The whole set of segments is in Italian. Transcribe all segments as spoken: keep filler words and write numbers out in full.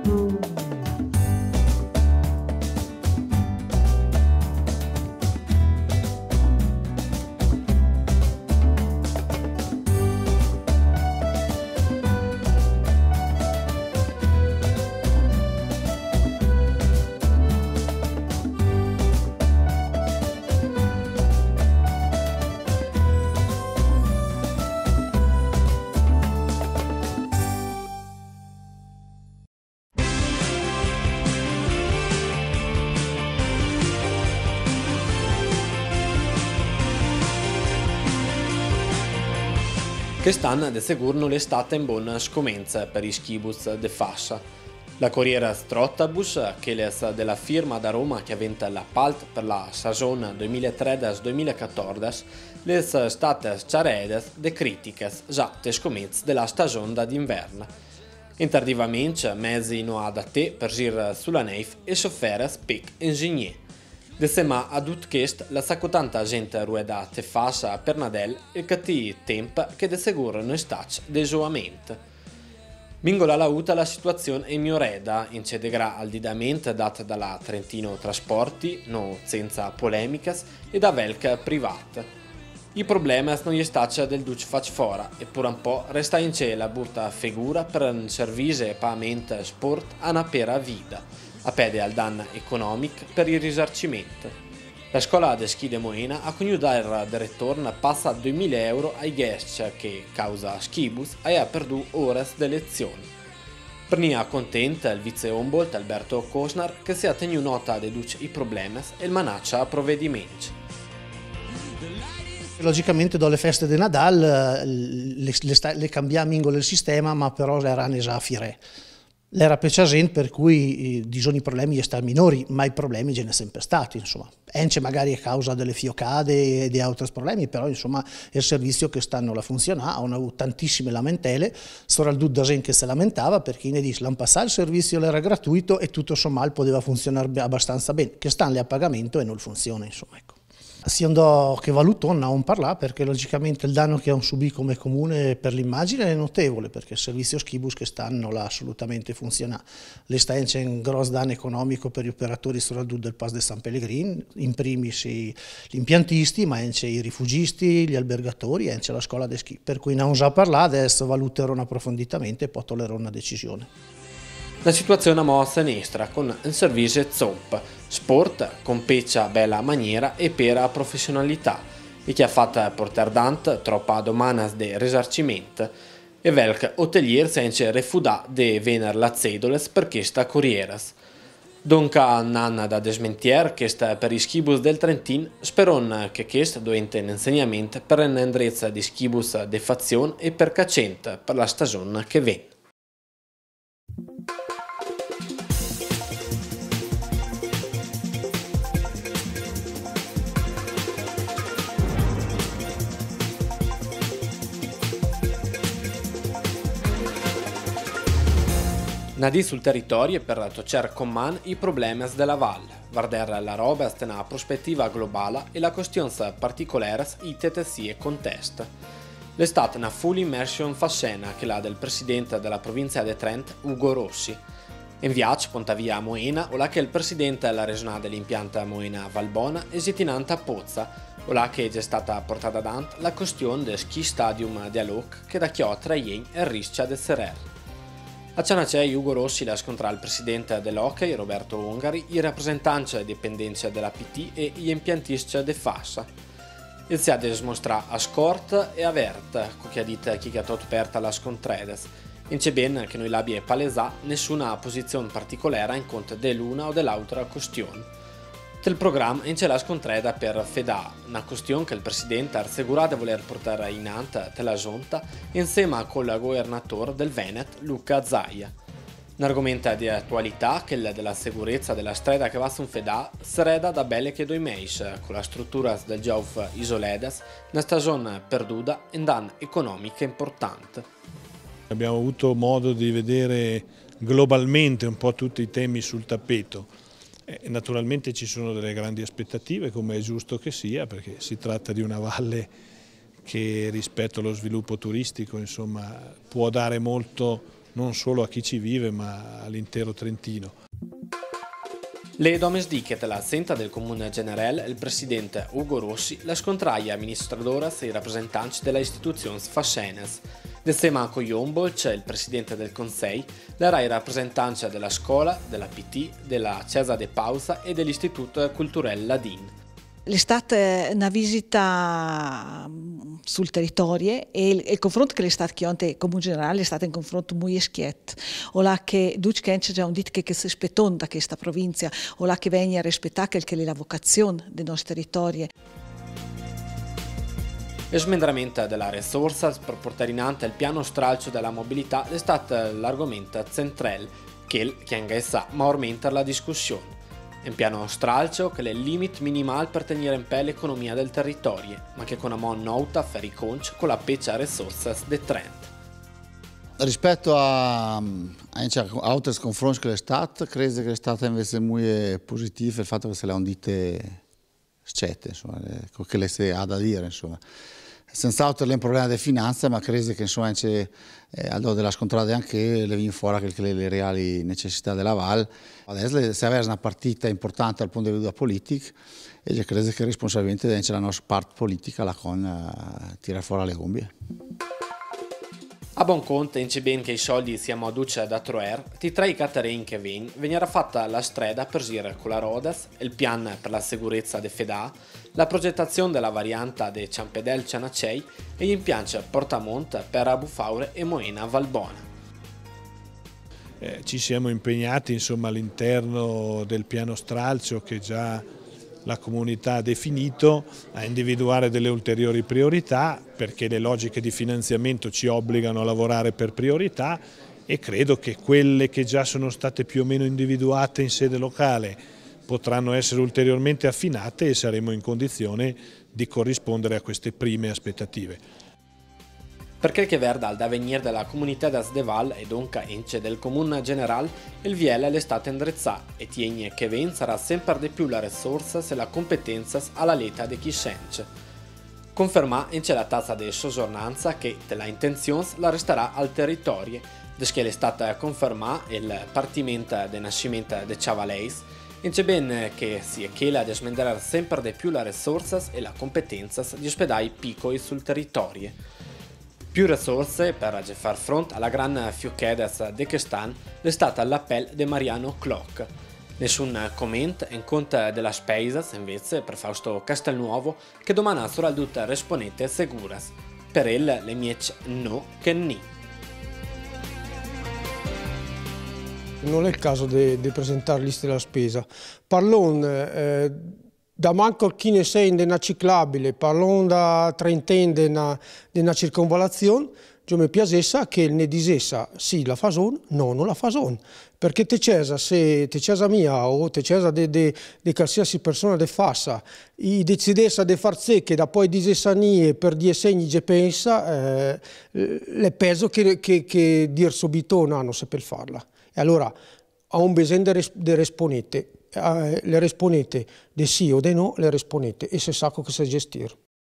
Quest'anno de sicuro non è stata in buona scomenza per i schibus de fascia. La Corriere Strottabus, che è della firma da Roma che ha vinto l'appalto per la stagione duemilatredici duemilaquattordici, le sono state sciarede de critiche già te scomenze della stagione d'inverno. Intardivamente, mesi no ad a te per girare sulla neve e soffere spic ingegner. De sema ad utchest la sacotanta gente rueda te fascia per Nadel e cati tempo che de sicuro non stac desuamente. Mingola la uta la situazione è mioreda, incedegra al didamento data dalla Trentino Trasporti, no senza polemicas, e da Velca privata. I problemi non gli staccia del duce fac fora, e pur un po' resta in cielo la brutta figura per un servizio e pagamento sport a una pera vita. A pede al danno economico per il risarcimento. La scuola de Schi de Moena ha coniudato del ritorno passa duemila euro ai guest che, causa schibus, ha perduto ore di lezioni. Per nia contenta il vice Humboldt Alberto Cosnar che si ha tenuto nota di tutti i problemi e il manaccia a provvedimenti. Logicamente dopo le feste di Nadal le, le, le cambiamo il sistema, ma però erano già a fire. L'era pecciasente per cui di sono i problemi stanno minori, ma i problemi ce ne sono sempre stati, insomma. Ence magari a causa delle fiocade e di altri problemi, però insomma è il servizio che stanno a funzionare, hanno avuto tantissime lamentele, solo il da gente che si lamentava perché ne dice l'anno passato il servizio era gratuito e tutto sommato poteva funzionare abbastanza bene, che stanno lì a pagamento e non funziona, insomma, ecco. Si andò che valutò non parlare perché logicamente il danno che hanno subito come comune per l'immagine è notevole perché il servizio schibus che stanno là assolutamente funziona. Le sta c'è un grosso danno economico per gli operatori soprattutto del Pass de San Pellegrin, in primis gli impiantisti, ma c'è i rifugisti, gli albergatori e c'è la scuola de schi. Per cui non già parlare, adesso valuterò approfonditamente e poi toglierò una decisione. La situazione a mossa sinistra con il servizio zomp, sport con peccia bella maniera e pera professionalità, e che ha fatto portare dante troppa domanda de risarcimento, e velc hotelier senza refudà de vener la cedoles per questa corrieras. Donca nanna da desmentier che sta per i schibus del Trentin, speron che questo doente in insegnamento per un'endrezza di schibus de fazione e per cacente per la stagione che viene. Nadi sul territorio per toccare con man i problemi della valle, guardare la roba nella prospettiva globale e la questione particolare i tetesi e contest. L'estate una full immersion fa scena che la del presidente della provincia di Trento, Ugo Rossi. In viaggio Pontavia a Moena, o là che il presidente della regione dell'impianta Moena Valbona è sitinante a Pozza, o là che è già stata portata avanti la questione del ski stadium dialog che da Chiota e Riscia del Serrer. A Cianacei Ugo Rossi la scontra il presidente dell'Hockey Roberto Ungari, i rappresentanti e dipendenze della P T e gli impiantisti de Fassa. Il si ha dimostrato a scort e a vert, che ha detto chi ha tutto aperta la scontredes. In c'è ben che noi l'abbia palesà nessuna posizione particolare in conto dell'una o dell'altra questione. Del programma in c'è la scontreda per Feda, una questione che il presidente ha assicurato di voler portare in anta della giunta insieme con il governatore del Veneto Luca Zaia. Un argomento di attualità che è della sicurezza della strada che va su Feda sarà da belle che due mesi, con la struttura del Giov Isoledas, una stagione perduta in danno economico importante. Abbiamo avuto modo di vedere globalmente un po' tutti i temi sul tappeto. E naturalmente ci sono delle grandi aspettative, come è giusto che sia, perché si tratta di una valle che rispetto allo sviluppo turistico insomma, può dare molto non solo a chi ci vive ma all'intero Trentino. Le domesdiche della senta del Comune Generale, il presidente Ugo Rossi, la scontraia amministradoras e i rappresentanti delle istituzioni fascenes. Insieme con Jombolc, il presidente del Consiglio, era i rappresentanti della scuola, della P T, della Chiesa de Pausa e dell'Istituto Culturale Ladin. È stata una visita sul territorio e il, il confronto che è stato chiamato Comune Generale è stato un confronto molto schietto. O là che tutti che già detto che, che si aspettano da questa provincia, o là che venga a rispettare che è la vocazione del nostro territorio. Il smembramento della risorsa per portare in avanti il piano stralcio della mobilità è stato l'argomento centrale che che sa maggiormente la discussione. Un piano stralcio che è il limite minimale per tenere in pé l'economia del territorio, ma che con una mano nota fa riconcio con la peccia risorse del Trent. Rispetto a, a altri confronti che è stato, credo che è stato invece molto positivo il fatto che se le hanno dite scette, insomma, che le si ha da dire, insomma. Senz'altro è un problema di finanza, ma credo che insomma c'è eh, al della scontrata anche le viene fuori che le, le reali necessità della Val. Adesso se avesse una partita importante dal punto di vista politico, e io credo che responsabilmente c'è la nostra parte politica la con uh, tirare fuori le gombie. A buon conto, in ben che i soldi siamo a duce da Troer, ti tra i caterin che ven, veniva fatta la strada per girare con la Rodas, il piano per la sicurezza de Feda, la progettazione della variante de Ciampedel Cianacei e gli impianti Portamont per Abufaure e Moena Valbona. Eh, ci siamo impegnati insomma all'interno del piano stralcio che già la comunità ha definito a individuare delle ulteriori priorità perché le logiche di finanziamento ci obbligano a lavorare per priorità e credo che quelle che già sono state più o meno individuate in sede locale potranno essere ulteriormente affinate e saremo in condizione di corrispondere a queste prime aspettative. Per quel che verda al d'avvenire della comunità da Sdeval e dunque ence del Comune General, il V L è stato indrizzato e tiene che ven sarà sempre di più la risorsa e la competenza alla leta di chi scence. Conferma ence la tazza di soggiornanza che della intenzione la resterà al territorio, desché è stata confermata il partimento del nascimento di Ciavaleis, ence ben che si è che la di smenderà sempre di più la risorsa e la competenza di ospedali piccoli sul territorio. Più risorse per far fronte alla gran fiuchedes de quest'anno è stata l'appello di Mariano Cloc. Nessun commento in conto della spesa invece per Fausto Castelnuovo che domani sarà tutta risponete seguras. Per il le miec no che ni. Non è il caso di presentare liste della spesa. Parlon eh, da manco chi ne sei in una ciclabile, parlon da trentenne di una circonvalazione, io mi piacesse che ne dicesse sì la fason, no non la fason. Perché te cesa, se te cesa mia o te cesa di qualsiasi persona de fassa, i decidesse di far sé che da poi dicesse nie per die segni che pensa, eh, le peso che, che, che dir subito no, non sa per farla. E allora ha un bisogno di risponete. Le risponete di sì o di no, le risponete e se sa come si gestire.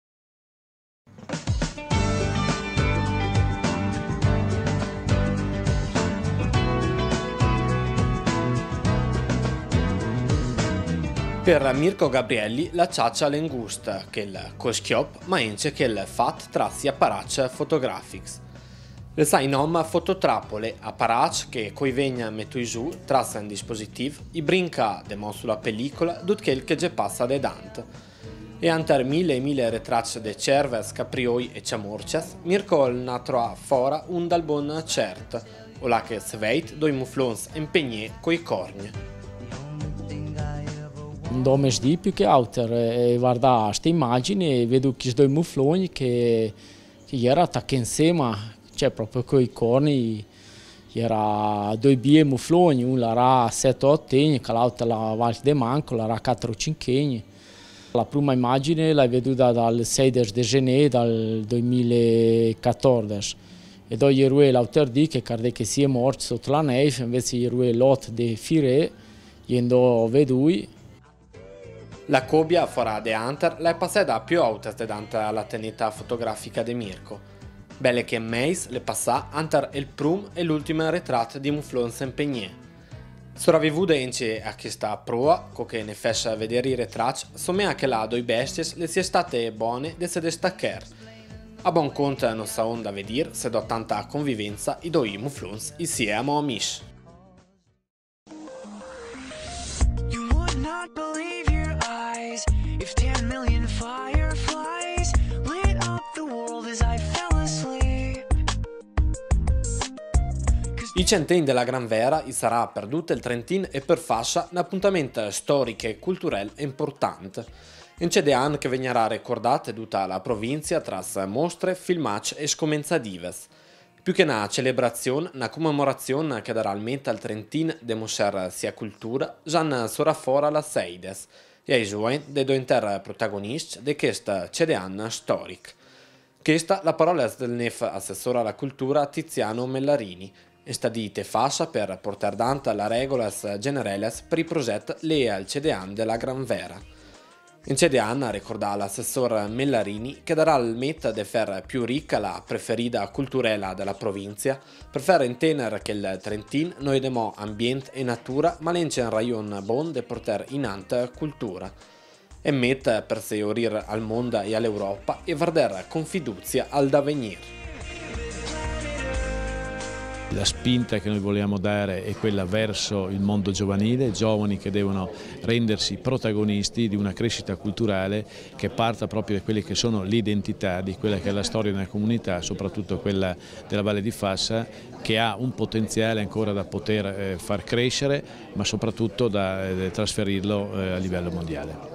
Per Mirko Gabrielli la ciaccia l'engusta, che il coschiop, ma anche che il fat trassi apparaccia fotografics. Le sai nom fototrappole apparat che coi vegna metto giù trassa un dispositivo i brinca demo sulla pellicola tut quel che già passa de dant. E anter mille e mille retracce de cerves, caprioi e ciamorcias, Mirko na troa fora un dal bon cert, o la che sveit doi muflons impegné coi corni. Un domes di più che altro e guarda queste immagini e vedo che due mufloni che che era attaccati insieme. Cioè proprio con i corni, era due bie mufloni, uno era sette o otto anni, l'altro la Val de Manco, era quattro o cinque anni. La prima immagine l'ho veduta dal sei di gennaio del duemilaquattordici e dopo ieri l'altro dì che credo che sia morto sotto la neve, invece ieri l'otto di Fire, io vedo. La cobbia fora de Hunter l'è passata più alta davanti alla teneta fotografica di Mirko. belle che meis le passà antar il prum e l'ultima ritratto di Mouflons impegné. Sopravvivuta ince a questa proa, co che ne fece vedere i ritratti, somea che là doi besties le sia state buone de se destaccar. A buon conto non sa onda vedir se do tanta convivenza i doi Mouflons insieme a amici. You would not believe your eyes if ten million fireflies lit up the world as I fell asleep. I centeni della Granvera i sarà perduta il Trentin e per fascia un appuntamento storico e culturale importante. In c'è anni che venirà ricordata tutta la provincia tra mostre, filmacce e scomenzadives. Più che una celebrazione, una commemorazione che darà almeno al Trentin demostrar sia cultura, già sarà fuori la Seides, e ai giovani dei due inter protagonisti di questa cedeanna storica. Questa la parola è del nef assessore alla cultura Tiziano Mellarini, e sta dite fascia per portare dante la regolas generales per i progetti le al cedean della Granvera. In cedean ricorda l'assessore Mellarini che darà il met de far più ricca la preferita culturella della provincia per far intendere che il Trentin non è demo ambiente e natura ma l'ence un rayon bon de portare in ante cultura. E met per se orir al mondo e all'Europa e guardare con fiducia al d'avenir. La spinta che noi vogliamo dare è quella verso il mondo giovanile, giovani che devono rendersi protagonisti di una crescita culturale che parta proprio da quelle che sono l'identità di quella che è la storia della comunità, soprattutto quella della Valle di Fassa, che ha un potenziale ancora da poter eh, far crescere, ma soprattutto da eh, trasferirlo eh, a livello mondiale.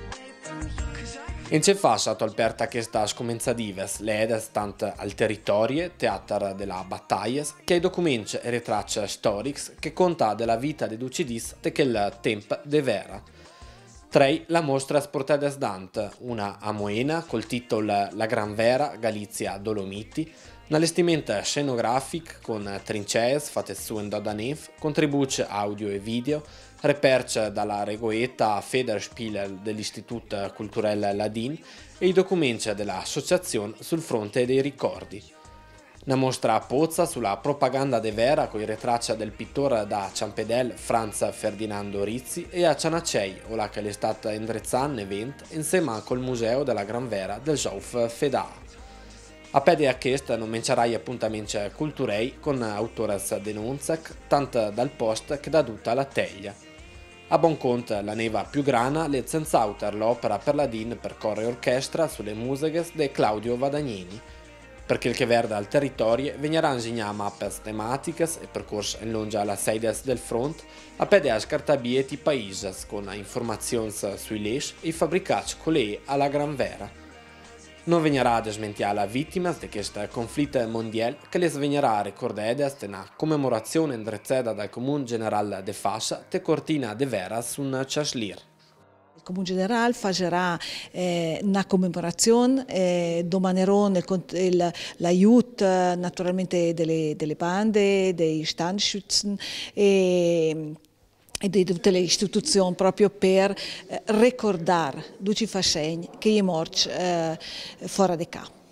In c'è fascia tolperta questa scomenzadives, le ed stant al territorio, teatro della battaglia, che documenti e ritratti storici che conta della vita dei ducidis de quel tempo de vera. Tre, la mostra sportades dant, una a Moena col titolo La Granvera, Galizia, Dolomiti, un allestimento scenografico con trincee fatte su in Dodanev, contributi audio e video, reperce dalla Regoeta Federspiel dell'Istituto Culturel Ladin e i documenti dell'associazione sul fronte dei ricordi. Una mostra a Pozza sulla propaganda de vera con i ritratti del pittore da Ciampedel Franz Ferdinando Rizzi e a Cianacei, ora che è stata indirizzata un evento insieme col Museo della Granvera del Jouf Feda. A pede a questo non mencerai appuntamenti culturei con autores denunzec, tanto dal post che da tutta la teglia. A buon conto, la neva più grana le senz'autor l'opera per la D I N per coro e orchestra sulle musiche di Claudio Vadagnini, perché il che verda al territorio venirà insegnare mappe tematiche e percorsi in lunga alla Seides del front, a pede a scartabieti paises con informazioni sui lesh e i fabbricati colei alla Granvera. Non venirà a desmentiare la vittima di questo conflitto mondiale che les venirà a ricordare una commemorazione indirizzata dal Comune Generale de Fascia te Cortina de Veras un Chaslir. Il Comune Generale farà eh, una commemorazione, eh, domanerò l'aiuto naturalmente delle, delle bande, dei Standschützen e e di tutte le istituzioni proprio per eh, ricordare Duci Fascegni che è morto eh, fuori di campo.